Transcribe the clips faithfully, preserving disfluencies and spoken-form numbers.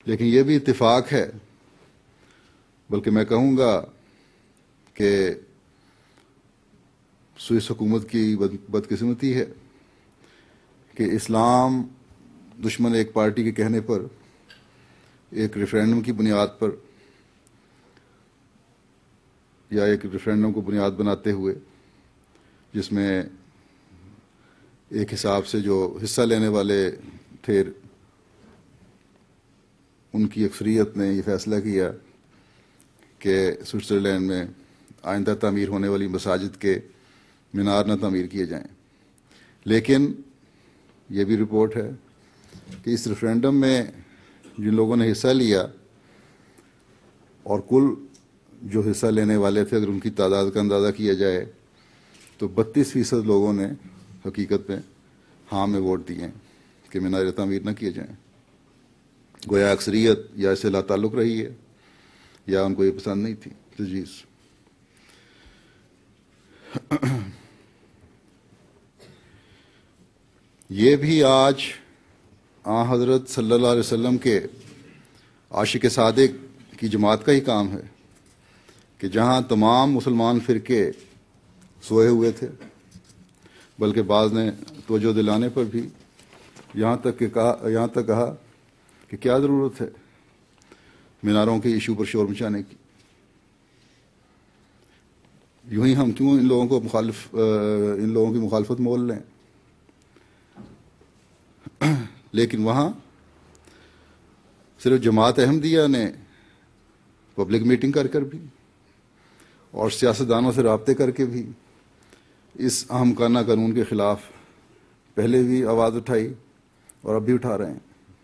لیکن یہ بھی اتفاق ہے، بلکہ میں کہوں گا کہ سوئس حکومت کی بدقسمتی ہے کہ اسلام دشمن ایک پارٹی کے کہنے پر ایک ریفرینڈم کی بنیاد پر یا ایک ریفرینڈم کو بنیاد بناتے ہوئے، جس میں ایک حساب سے جو حصہ لینے والے تھے ان کی اکثریت نے یہ فیصلہ کیا کہ سوئٹزرلینڈ میں آئندہ تعمیر ہونے والی مساجد کے مینار نہ تعمیر کیے جائیں۔ لیکن یہ بھی رپورٹ ہے کہ اس ریفرینڈم میں جن لوگوں نے حصہ لیا، اور کل جو حصہ لینے والے تھے اگر ان کی تعداد کا اندازہ کیا جائے تو بتیس فیصد لوگوں نے حقیقت میں ہاں میں ووٹ دیے کہ میناریں تعمیر نہ کیے جائیں۔ گویا اکثریت یا اسے لا تعلق رہی ہے یا ان کو یہ پسند نہیں تھی تجویز۔ یہ بھی آج آن حضرت صلی اللہ علیہ وسلم کے عاشق صادق کی جماعت کا ہی کام ہے کہ جہاں تمام مسلمان فرقے سوئے ہوئے تھے، بلکہ بعض نے توجہ دلانے پر بھی یہاں تک کہ کہا یہاں تک کہا کہ کیا ضرورت ہے میناروں کے ایشو پر شور مچانے کی، یوں ہی ہم کیوں ان لوگوں کو مخالف ان لوگوں کی مخالفت مول لیں۔ لیکن وہاں صرف جماعت احمدیہ نے پبلک میٹنگ کر کر بھی اور سیاستدانوں سے رابطے کر کے بھی اس اہم کانہ قانون کے خلاف پہلے بھی آواز اٹھائی اور اب بھی اٹھا رہے ہیں،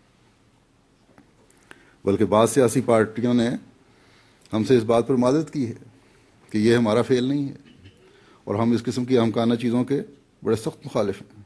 بلکہ بعض سیاسی پارٹیوں نے ہم سے اس بات پر معذرت کی ہے کہ یہ ہمارا فعل نہیں ہے اور ہم اس قسم کی اہم کانہ چیزوں کے بڑے سخت مخالف ہیں۔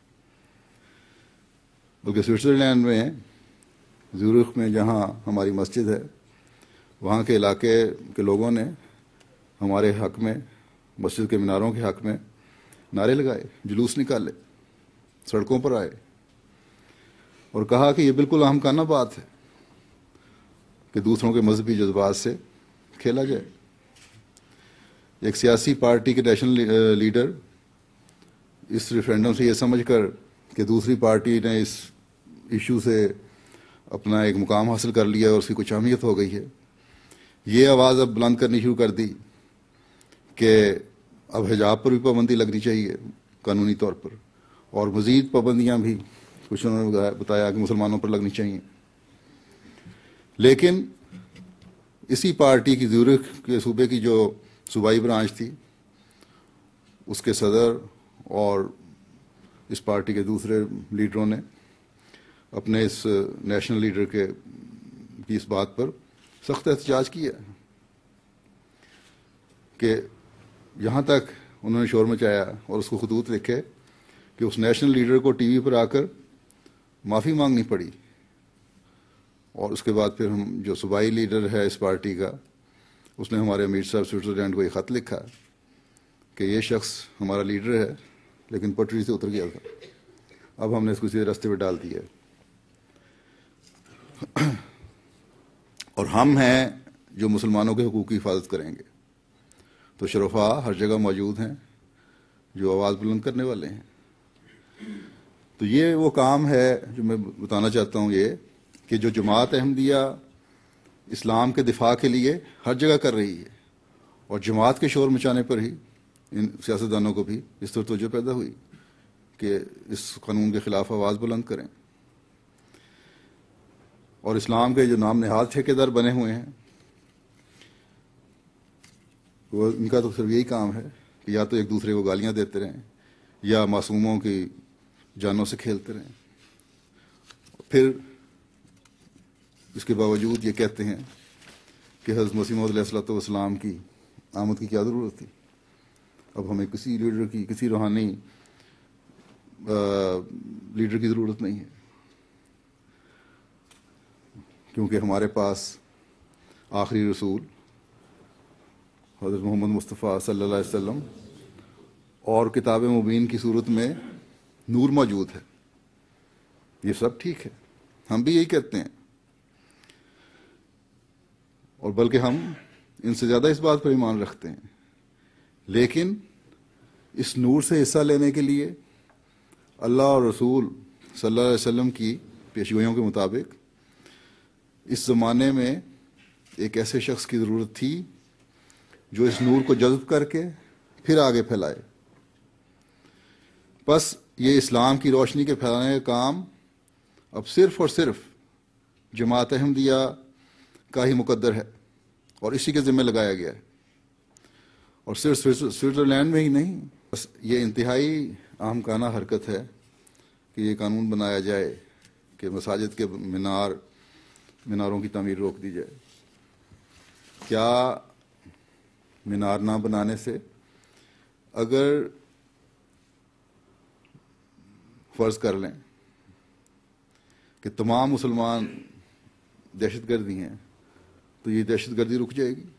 بلکہ سوئٹزرلینڈ میں زیورخ میں جہاں ہماری مسجد ہے، وہاں کے علاقے کے لوگوں نے ہمارے حق میں، مسجد کے میناروں کے حق میں نعرے لگائے، جلوس نکالے، سڑکوں پر آئے اور کہا کہ یہ بالکل اہم کانہ بات ہے کہ دوسروں کے مذہبی جذبات سے کھیلا جائے۔ ایک سیاسی پارٹی کے نیشنل لیڈر اس ریفرینڈم سے یہ سمجھ کر کہ دوسری پارٹی نے اس ایشو سے اپنا ایک مقام حاصل کر لیا اور اس کی کچھ اہمیت ہو گئی ہے، یہ آواز اب بلند کرنی شروع کر دی کہ اب حجاب پر بھی پابندی لگنی چاہیے قانونی طور پر، اور مزید پابندیاں بھی کچھ انہوں نے بتایا کہ مسلمانوں پر لگنی چاہیے۔ لیکن اسی پارٹی کی زیورخ کے صوبے کی جو صوبائی برانچ تھی، اس کے صدر اور اس پارٹی کے دوسرے لیڈروں نے اپنے اس نیشنل لیڈر کے کی اس بات پر سخت احتجاج کیا کہ یہاں تک انہوں نے شور مچایا اور اس کو خطوط لکھے کہ اس نیشنل لیڈر کو ٹی وی پر آ کر معافی مانگنی پڑی، اور اس کے بعد پھر ہم جو صوبائی لیڈر ہے اس پارٹی کا، اس نے ہمارے امیر صاحب سوئٹزرلینڈ کو یہ خط لکھا کہ یہ شخص ہمارا لیڈر ہے لیکن پٹری سے اتر گیا تھا، اب ہم نے اس کو سیدھے راستے پہ ڈال دیا ہے، اور ہم ہیں جو مسلمانوں کے حقوق کی حفاظت کریں گے۔ تو شرفاء ہر جگہ موجود ہیں جو آواز بلند کرنے والے ہیں۔ تو یہ وہ کام ہے جو میں بتانا چاہتا ہوں، یہ کہ جو جماعت احمدیہ اسلام کے دفاع کے لیے ہر جگہ کر رہی ہے، اور جماعت کے شور مچانے پر ہی ان سیاستدانوں کو بھی اس طرح توجہ پیدا ہوئی کہ اس قانون کے خلاف آواز بلند کریں، اور اسلام کے جو نام نہاد ٹھیکیدار بنے ہوئے ہیں وہ ان کا تو صرف یہی کام ہے کہ یا تو ایک دوسرے کو گالیاں دیتے رہیں یا معصوموں کی جانوں سے کھیلتے رہیں، پھر اس کے باوجود یہ کہتے ہیں کہ حضرت مسیح موعود علیہ الصلوۃ والسلام کی آمد کی کیا ضرورت تھی، اب ہمیں کسی لیڈر کی کسی روحانی لیڈر کی ضرورت نہیں ہے، کیونکہ ہمارے پاس آخری رسول حضرت محمد مصطفیٰ صلی اللہ علیہ وسلم اور کتاب مبین کی صورت میں نور موجود ہے۔ یہ سب ٹھیک ہے، ہم بھی یہی کہتے ہیں اور بلکہ ہم ان سے زیادہ اس بات پر ایمان رکھتے ہیں، لیکن اس نور سے حصہ لینے کے لیے اللہ اور رسول صلی اللہ علیہ وسلم کی پیشگوئیوں کے مطابق اس زمانے میں ایک ایسے شخص کی ضرورت تھی جو اس نور کو جذب کر کے پھر آگے پھیلائے۔ بس یہ اسلام کی روشنی کے پھیلانے کا کام اب صرف اور صرف جماعت احمدیہ کا ہی مقدر ہے اور اسی کے ذمہ لگایا گیا ہے، اور صرف سوئٹزرلینڈ میں ہی نہیں، بس یہ انتہائی اہم کانہ حرکت ہے کہ یہ قانون بنایا جائے کہ مساجد کے مینار میناروں کی تعمیر روک دی جائے۔ کیا مینار نہ بنانے سے، اگر فرض کر لیں کہ تمام مسلمان دہشت گردی ہیں، تو یہ دہشت گردی رک جائے گی؟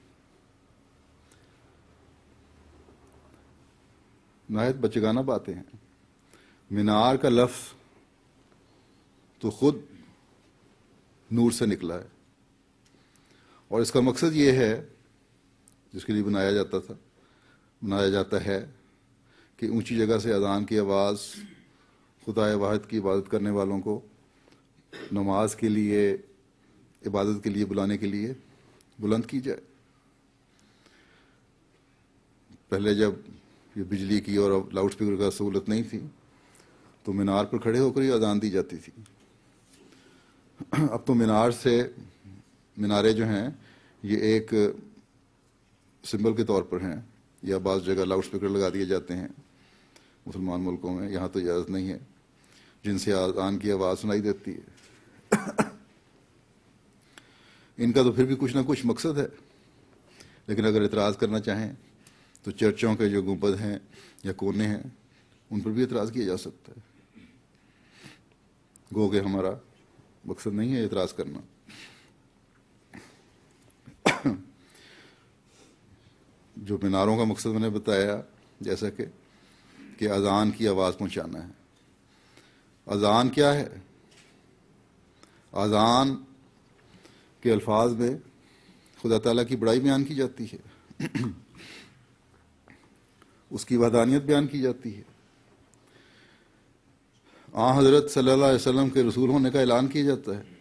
نہایت بچگانہ باتیں ہیں۔ مینار کا لفظ تو خود نور سے نکلا ہے، اور اس کا مقصد یہ ہے، جس کے لیے بنایا جاتا تھا بنایا جاتا ہے کہ اونچی جگہ سے اذان کی آواز خدا واحد کی عبادت کرنے والوں کو نماز کے لیے، عبادت کے لیے بلانے کے لیے بلند کی جائے۔ پہلے جب یہ بجلی کی اور لاؤڈ اسپیکر کا سہولت نہیں تھی تو مینار پر کھڑے ہو کر ہی اذان دی جاتی تھی۔ اب تو مینار سے مینارے جو ہیں یہ ایک سمبل کے طور پر ہیں، یا بعض جگہ لاؤڈ اسپیکر لگا دیے جاتے ہیں مسلمان ملکوں میں، یہاں تو اجازت نہیں ہے، جن سے اذان کی آواز سنائی دیتی ہے۔ ان کا تو پھر بھی کچھ نہ کچھ مقصد ہے، لیکن اگر اعتراض کرنا چاہیں تو چرچوں کے جو گنبد ہیں یا کونے ہیں ان پر بھی اعتراض کیا جا سکتا ہے۔ گو کہ ہمارا مقصد نہیں ہے اعتراض کرنا۔ جو میناروں کا مقصد میں نے بتایا، جیسا کہ کہ اذان کی آواز پہنچانا ہے۔ اذان کیا ہے؟ اذان کے الفاظ میں خدا تعالیٰ کی بڑائی بیان کی جاتی ہے، اس کی وحدانیت بیان کی جاتی ہے، آن حضرت صلی اللہ علیہ وسلم کے رسول ہونے کا اعلان کیا جاتا ہے،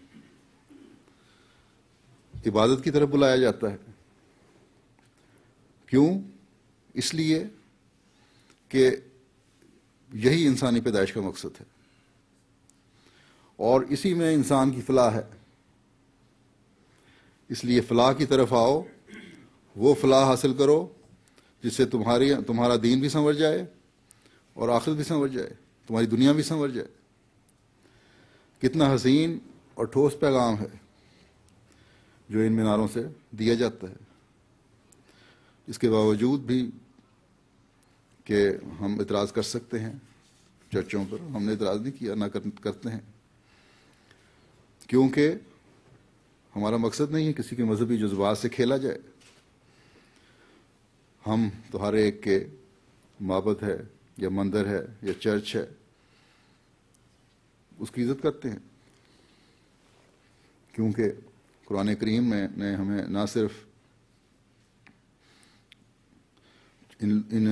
عبادت کی طرف بلایا جاتا ہے۔ کیوں؟ اس لیے کہ یہی انسانی پیدائش کا مقصد ہے، اور اسی میں انسان کی فلاح ہے۔ اس لیے فلاح کی طرف آؤ، وہ فلاح حاصل کرو جس سے تمہاری تمہارا دین بھی سنور جائے اور آخرت بھی سنور جائے، تمہاری دنیا بھی سنور جائے۔ کتنا حسین اور ٹھوس پیغام ہے جو ان میناروں سے دیا جاتا ہے۔ اس کے باوجود بھی کہ ہم اعتراض کر سکتے ہیں چرچوں پر، ہم نے اعتراض نہیں کیا، نہ کرتے ہیں، کیونکہ ہمارا مقصد نہیں ہے کسی کے مذہبی جذبات سے کھیلا جائے۔ ہم تو ہر ایک کے معبد ہے یا مندر ہے یا چرچ ہے اس کی عزت کرتے ہیں، کیونکہ قرآن کریم میں نے ہمیں نہ صرف ان, ان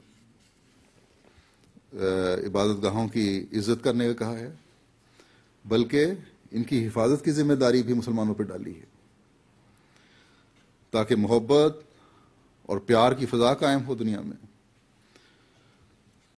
عبادت گاہوں کی عزت کرنے کا کہا ہے، بلکہ ان کی حفاظت کی ذمہ داری بھی مسلمانوں پر ڈالی ہے، تاکہ محبت اور پیار کی فضا قائم ہو دنیا میں۔